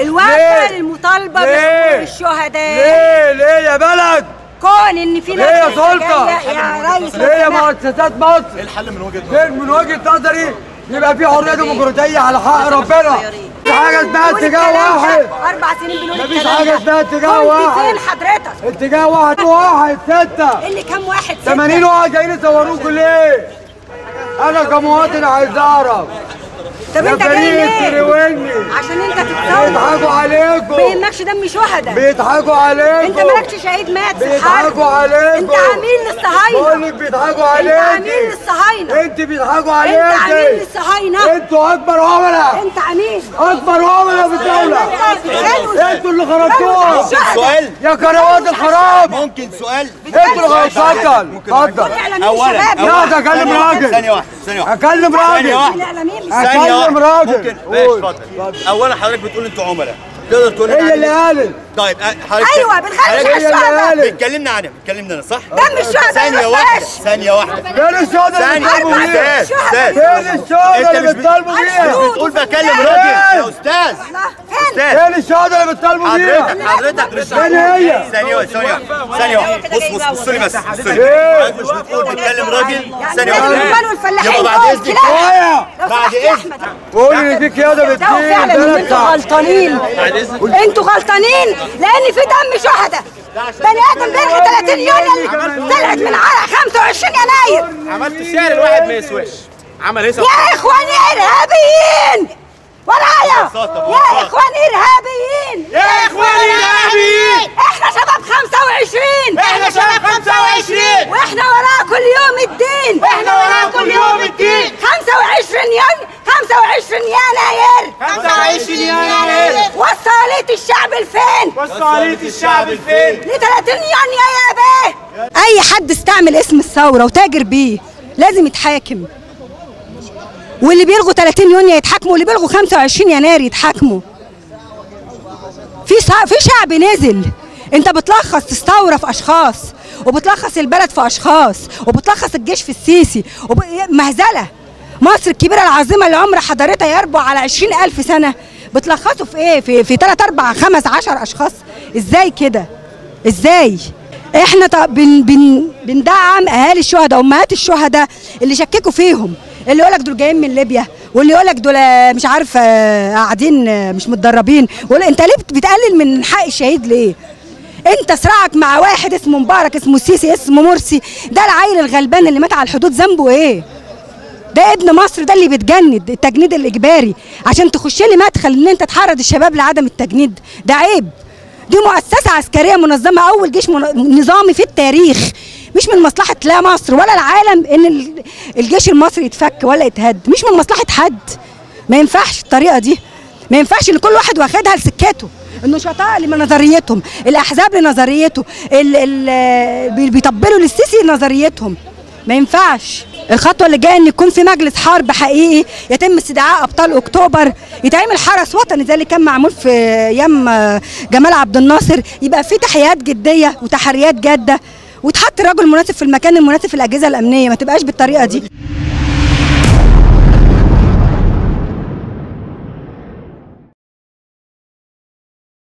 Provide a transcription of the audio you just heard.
الوقفه المطالبه بحقوق الشهداء. ليه يا بلد؟ كون ان في ناس ليه يا سلطه؟ يا ريس ليه يا مؤسسات مصر؟ ايه الحل من وجهه نظرك؟ من وجهه نظري يبقى في حريه ديمقراطيه على حق ربنا. في حاجه اسمها اتجاه واحد. 4 سنين بنقول مفيش حاجه اسمها اتجاه واحد. فين حضرتك؟ اتجاه واحد 6 اللي كام واحد 6؟ 80 واحد جايين يصوروكوا ليه؟ انا كمواطن عايز اعرف. طب انت جاي ليه؟ ترويني عشان انت تتصور. بيضحكوا عليكم. ما يهمكش دم شهداء. بيضحكوا عليكم. انت مالكش شهيد مات في الحرب. بيضحكوا عليكم. انت عميل للصهاينه. بقول لك بيضحكوا عليك. انت عميل للصهاينه. انت بيضحكوا عليك. انت عميل للصهاينه. انتوا اكبر عملاء. انت عميل. اكبر عملاء في الدوله. انتوا اللي خربتوها. ممكن سؤال؟ يا قنوات الخراب. ممكن سؤال؟ انتوا اللي اتفضل اتفضل. اولا لا اكلم راجل. ثانيه واحده اكلم راجل. اكلم راجل. ماشي اتفضل. اولا حضرتك بتقول انتوا عملاء، تقدر تقول هي اللي قالت. طيب حضرتك ايوه بنخلي الشهداء. اتكلمنا عنها، اتكلمنا انا صح؟ دم الشهداء. ثانيه واحده ثانيه واحده. فين الشهداء اللي بتطالبوا بيها؟ فين الشهداء اللي بتطالبوا بيها؟ بتقول بكلم راجل يا استاذ. فين الشهداء اللي بتطالبوا بيها؟ حضرتك مش فين هي؟ ثانيه واحده بص لي بس بص لي. حضرتك مش بتقول بتكلم راجل؟ ثانيه واحده يبقى بعد اذنك بعد اذنك قول ان في قياده بتدير. فعلا ان انتوا غلطانين. انتوا غلطانين لان في دم شهداء. بني ادم بيرحي 30 يونيو طلعت من عرق 25 يناير. عملت الشعر الواحد ما يسواش. عمل ايه؟ يا اخواني ارهابيين ورايا. يا اخواني ارهابيين. يا اخواني ارهابيين. احنا شباب 25. احنا شباب 25. واحنا وراكم اليوم الدين. احنا وراكم اليوم الدين. 25 يناير. 25 يناير. وصلت الشعب لفين؟ وصلت الشعب لفين؟ ل 30 يونيو يا بيه. اي حد استعمل اسم الثوره وتاجر بيه لازم يتحاكم. واللي بيلغوا 30 يونيو يتحاكموا، واللي بيلغوا 25 يناير يتحاكموا. في شعب نزل. انت بتلخص الثوره في اشخاص، وبتلخص البلد في اشخاص، وبتلخص الجيش في السيسي، مهزله. مصر الكبيره العظيمه اللي عمر حضارتها يربع على 20,000 سنه بتلخصوا في ايه؟ في 3 4 5 10 اشخاص؟ ازاي كده؟ ازاي؟ احنا بندعم اهالي الشهداء وامهات الشهداء اللي شككوا فيهم، اللي يقول لك دول جايين من ليبيا، واللي يقول لك دول مش عارف قاعدين مش متدربين. انت ليه بتقلل من حق الشهيد ليه؟ انت صراعك مع واحد اسمه مبارك، اسمه السيسي، اسمه مرسي. ده العيل الغلبان اللي مات على الحدود ذنبه ايه؟ ده ابن مصر، ده اللي بيتجند التجنيد الاجباري عشان تخش لي مدخل ان انت تحرض الشباب لعدم التجنيد. ده عيب. دي مؤسسه عسكريه منظمه، اول جيش نظامي في التاريخ. مش من مصلحه لا مصر ولا العالم ان الجيش المصري يتفك ولا يتهد. مش من مصلحه حد. ما ينفعش الطريقه دي. ما ينفعش ان كل واحد واخدها لسكته. النشطاء لنظريتهم، الاحزاب لنظريته، بيطبلوا للسيسي لنظريتهم. ما ينفعش. الخطوه اللي جايه ان يكون في مجلس حرب حقيقي، يتم استدعاء ابطال اكتوبر، يتعمل حرس وطني زي اللي كان معمول في ايام جمال عبد الناصر، يبقى في تحقيقات جديه وتحريات جاده، وتحط الرجل المناسب في المكان المناسب في الاجهزه الامنيه، ما تبقاش بالطريقه دي.